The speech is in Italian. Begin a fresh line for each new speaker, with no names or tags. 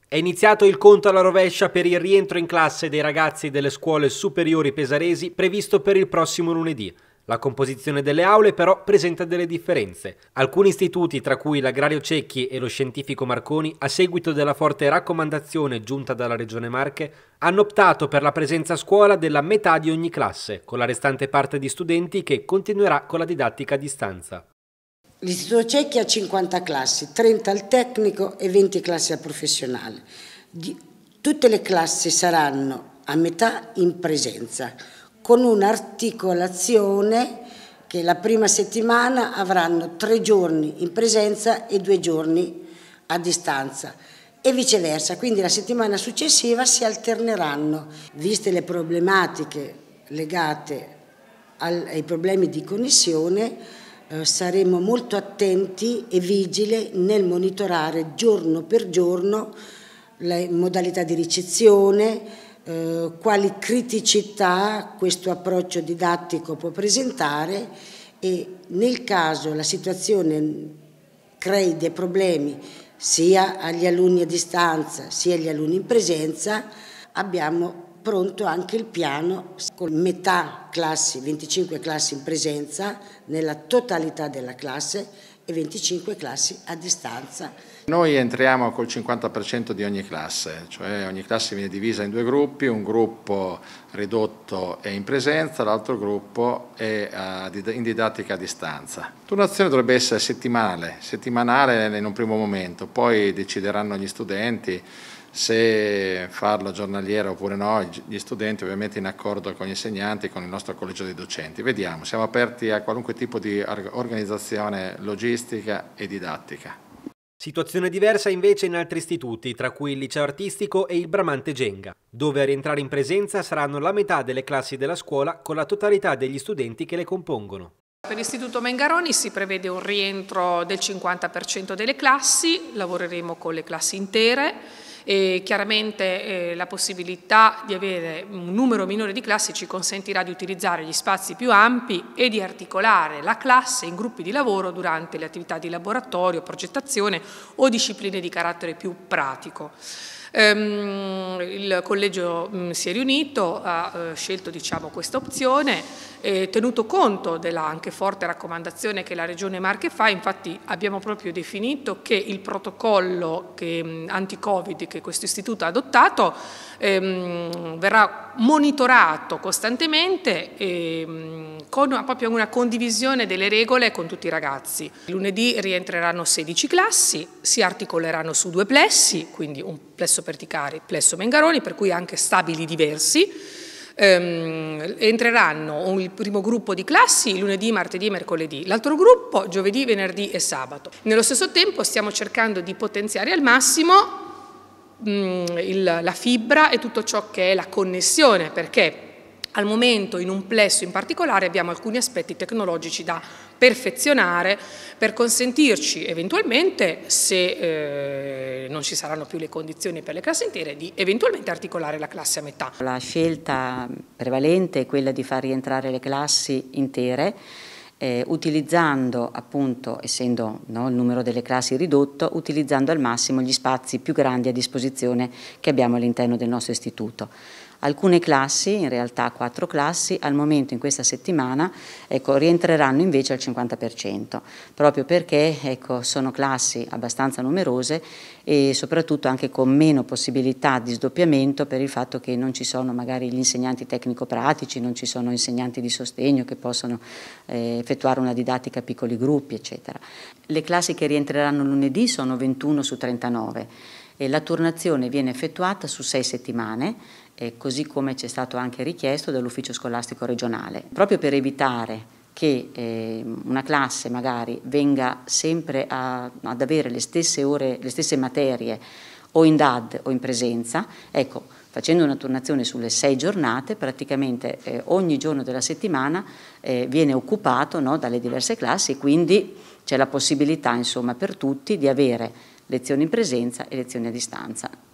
È iniziato il conto alla rovescia per il rientro in classe dei ragazzi delle scuole superiori pesaresi previsto per il prossimo lunedì. La composizione delle aule però presenta delle differenze. Alcuni istituti, tra cui l'Agrario Cecchi e lo Scientifico Marconi, a seguito della forte raccomandazione giunta dalla Regione Marche, hanno optato per la presenza a scuola della metà di ogni classe, con la restante parte di studenti che continuerà con la didattica a distanza.
L'Istituto Cecchi ha 50 classi, 30 al tecnico e 20 classi al professionale. Tutte le classi saranno a metà in presenza, con un'articolazione che la prima settimana avranno 3 giorni in presenza e 2 giorni a distanza e viceversa, quindi la settimana successiva si alterneranno, viste le problematiche legate ai problemi di connessione. Saremo molto attenti e vigili nel monitorare giorno per giorno le modalità di ricezione, quali criticità questo approccio didattico può presentare e nel caso la situazione crei dei problemi sia agli alunni a distanza sia agli alunni in presenza, abbiamo pronto anche il piano con metà classi, 25 classi in presenza nella totalità della classe e 25 classi a distanza.
Noi entriamo col 50% di ogni classe, cioè ogni classe viene divisa in 2 gruppi, un gruppo ridotto è in presenza, l'altro gruppo è in didattica a distanza. La turnazione dovrebbe essere settimanale in un primo momento, poi decideranno gli studenti se farlo giornaliera oppure no, gli studenti ovviamente in accordo con gli insegnanti e con il nostro collegio dei docenti. Vediamo, siamo aperti a qualunque tipo di organizzazione logistica e didattica.
Situazione diversa invece in altri istituti, tra cui il liceo artistico e il Bramante Genga, dove a rientrare in presenza saranno la metà delle classi della scuola con la totalità degli studenti che le compongono.
Per l'Istituto Mengaroni si prevede un rientro del 50% delle classi, lavoreremo con le classi intere. E chiaramente la possibilità di avere un numero minore di classi ci consentirà di utilizzare gli spazi più ampi e di articolare la classe in gruppi di lavoro durante le attività di laboratorio, progettazione o discipline di carattere più pratico. Il collegio si è riunito, ha scelto questa opzione, tenuto conto della anche forte raccomandazione che la Regione Marche fa. Infatti abbiamo proprio definito che il protocollo anti-Covid che questo istituto ha adottato verrà monitorato costantemente con proprio una condivisione delle regole con tutti i ragazzi. Lunedì rientreranno 16 classi, si articoleranno su 2 plessi, quindi un plesso Perticari, plesso Mengaroni, per cui anche stabili diversi. Entreranno il primo gruppo di classi lunedì, martedì e mercoledì, l'altro gruppo giovedì, venerdì e sabato. Nello stesso tempo stiamo cercando di potenziare al massimo la fibra e tutto ciò che è la connessione, perché al momento in un plesso in particolare abbiamo alcuni aspetti tecnologici da perfezionare per consentirci eventualmente, se non ci saranno più le condizioni per le classi intere, di eventualmente articolare la classe a metà.
La scelta prevalente è quella di far rientrare le classi intere, utilizzando appunto, essendo il numero delle classi ridotto, utilizzando al massimo gli spazi più grandi a disposizione che abbiamo all'interno del nostro istituto. Alcune classi, in realtà 4 classi, al momento in questa settimana rientreranno invece al 50%, proprio perché sono classi abbastanza numerose e soprattutto anche con meno possibilità di sdoppiamento per il fatto che non ci sono magari gli insegnanti tecnico-pratici, non ci sono insegnanti di sostegno che possono effettuare una didattica a piccoli gruppi, eccetera. Le classi che rientreranno lunedì sono 21 su 39 e la turnazione viene effettuata su 6 settimane, così come ci è stato anche richiesto dall'ufficio scolastico regionale, proprio per evitare che una classe magari venga sempre ad avere le stesse ore, le stesse materie o in DAD o in presenza. Facendo una turnazione sulle 6 giornate, praticamente ogni giorno della settimana viene occupato dalle diverse classi e quindi c'è la possibilità, insomma, per tutti di avere lezioni in presenza e lezioni a distanza.